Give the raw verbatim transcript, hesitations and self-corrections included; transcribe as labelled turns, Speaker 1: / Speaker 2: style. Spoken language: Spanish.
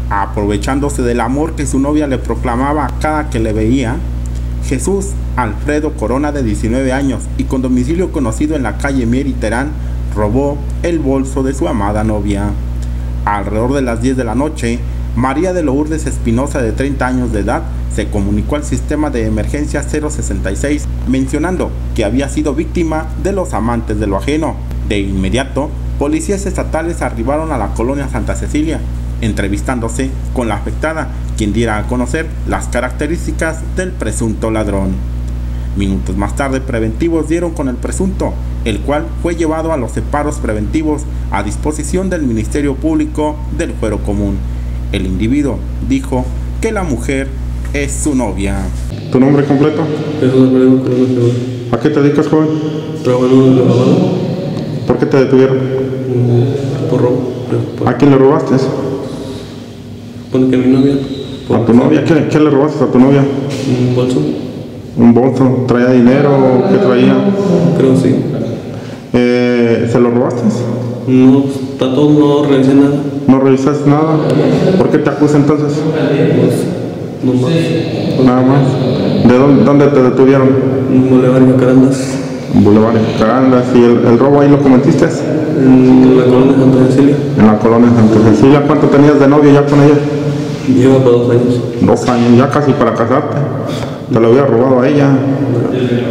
Speaker 1: Aprovechándose del amor que su novia le proclamaba cada que le veía, Jesús Alfredo Corona, de diecinueve años y con domicilio conocido en la calle Mier y Terán, robó el bolso de su amada novia. Alrededor de las diez de la noche, María de Lourdes Espinosa, de treinta años de edad, se comunicó al sistema de emergencia cero sesenta y seis mencionando que había sido víctima de los amantes de lo ajeno. De inmediato, policías estatales arribaron a la colonia Santa Cecilia, entrevistándose con la afectada, quien diera a conocer las características del presunto ladrón. Minutos más tarde, preventivos dieron con el presunto, el cual fue llevado a los separos preventivos a disposición del Ministerio Público del Fuero Común. El individuo dijo que la mujer es su novia.
Speaker 2: ¿Tu nombre completo?
Speaker 3: Jesús Alfredo Corona Segura.
Speaker 2: ¿A qué te dedicas, joven?
Speaker 3: Trabajo en un lavado.
Speaker 2: ¿Por qué te detuvieron?
Speaker 3: Por robo.
Speaker 2: ¿A quién le robaste?
Speaker 3: Pone que a mi novia.
Speaker 2: ¿A tu novia? ¿Qué, ¿Qué le robaste a tu novia?
Speaker 3: Un bolso.
Speaker 2: ¿Un bolso? ¿Traía dinero o qué traía?
Speaker 3: Creo sí.
Speaker 2: Eh, ¿Se lo robaste?
Speaker 3: No, está todo, no revisé nada.
Speaker 2: ¿No revisaste nada? ¿Por qué te acusa entonces?
Speaker 3: Pues, no más.
Speaker 2: Nada más. ¿De dónde, dónde te detuvieron?
Speaker 3: Un Boulevard Jacarandas.
Speaker 2: Boulevard Jacarandas. ¿Y el, el robo ahí lo cometiste?
Speaker 3: En la colonia Santa Cecilia.
Speaker 2: En la colonia Santa Cecilia. ¿Cuánto tenías de novio ya con ella?
Speaker 3: Lleva para dos años.
Speaker 2: Dos años, ya casi para casarte. Te lo había robado a ella.